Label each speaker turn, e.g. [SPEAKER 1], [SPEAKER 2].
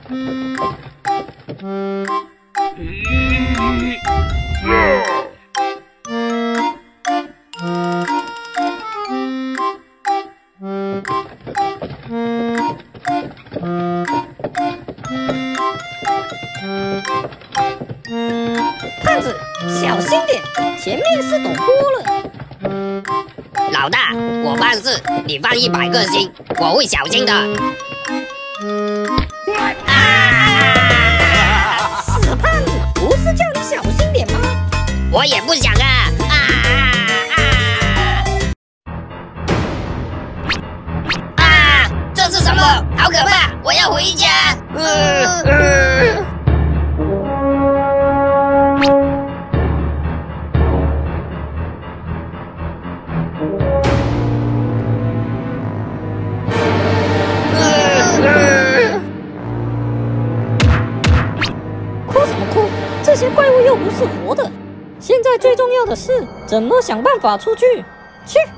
[SPEAKER 1] 胖子，小心点，前面是陡坡了。
[SPEAKER 2] 老大，我办事，你放100个心，我会小心的。
[SPEAKER 1] 死胖子，不是叫你小心点吗？
[SPEAKER 2] 我也不想啊！这是什么？好可怕！我要回家。
[SPEAKER 1] 哭什么哭？这些怪物又不是活的。现在最重要的是怎么想办法出去。切！